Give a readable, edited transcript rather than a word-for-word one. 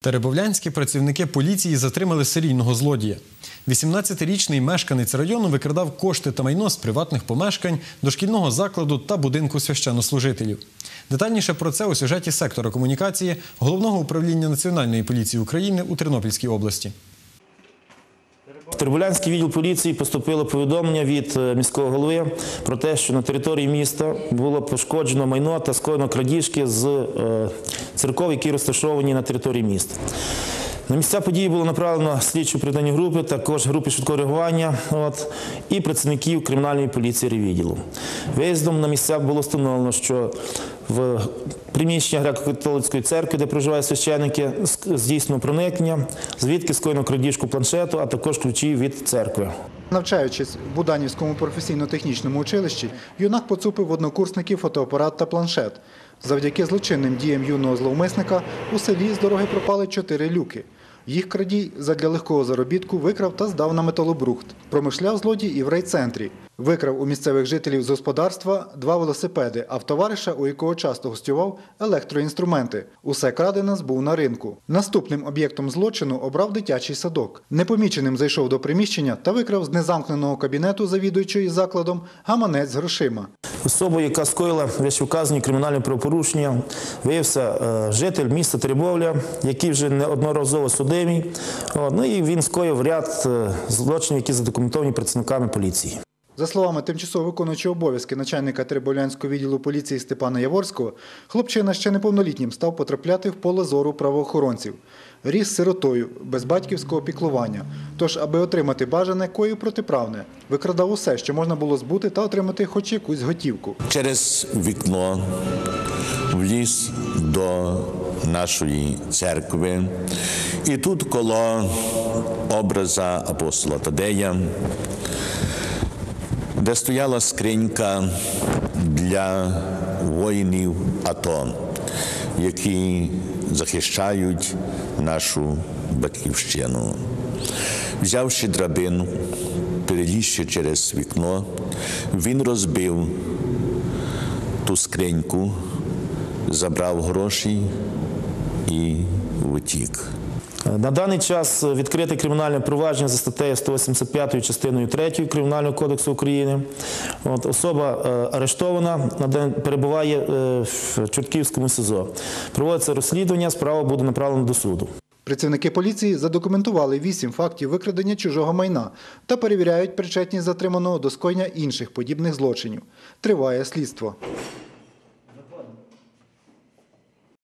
Теребовлянські працівники поліції затримали серійного злодія. 18-річний мешканець району викрадав кошти та майно з приватних помешкань, дошкільного закладу та будинку священнослужителів. Детальніше про це у сюжеті сектора комунікації Головного управління Національної поліції України у Тернопільській області. В Теребовлянський відділ поліції поступило повідомлення від міського голови про те, що на території міста було пошкоджено майно та скоєно крадіжки з церков, які розташовані на території міста. На місця події було направлено слідчі оперативні групи, також групи швидкого реагування і працівників кримінальної поліції райвідділу. Виїздом на місця було встановлено, що в приміщення греко-католицької церкви, де проживають священники, здійснено проникнення, звідки скоєно крадіжку планшету, а також ключі від церкви. Навчаючись в Буданівському професійно-технічному училищі, юнак поцупив в однокурсників фотоапарат та планшет. Завдяки злочинним діям юного зловмисника у селі з дороги пропали 4 люки. Їх крадій задля легкого заробітку викрав та здав на металобрухт. Промишляв злодій і в райцентрі. Викрав у місцевих жителів з господарства 2 велосипеди, а в товариша, у якого часто гостював, електроінструменти. Усе крадене збув на ринку. Наступним об'єктом злочину обрав дитячий садок. Непоміченим зайшов до приміщення та викрав з незамкненого кабінету завідуючої закладом гаманець з грошима. Особою, яка скоїла вищевказані кримінальні правопорушення, виявився житель міста Теребовля, який вже неодноразово судимий. І він скоїв ряд злочинів, які задокументовані працівниками поліції. За словами тимчасово виконуючого обов'язки начальника Теребовлянського відділу поліції Степана Яворського, хлопчина ще неповнолітнім став потрапляти в поле зору правоохоронців. Ріс сиротою, без батьківського піклування. Тож, аби отримати бажане, коїв протиправне. Викрадав усе, що можна було збути та отримати хоч якусь готівку. Через вікно вліз до нашої церкви. І тут коло образа апостола Тадея, де стояла скринька для воїнів АТО, які захищають нашу батьківщину. Взявши драбину, перелізши через вікно, він розбив ту скриньку, забрав гроші і втік. На даний час відкрите кримінальне провадження за статтею 185 частиною 3 Кримінального кодексу України. Особа арештована, перебуває в Чортківському СІЗО. Проводиться розслідування, справа буде направлена до суду. Працівники поліції задокументували 8 фактів викрадення чужого майна та перевіряють причетність затриманого до скоєння інших подібних злочинів. Триває слідство.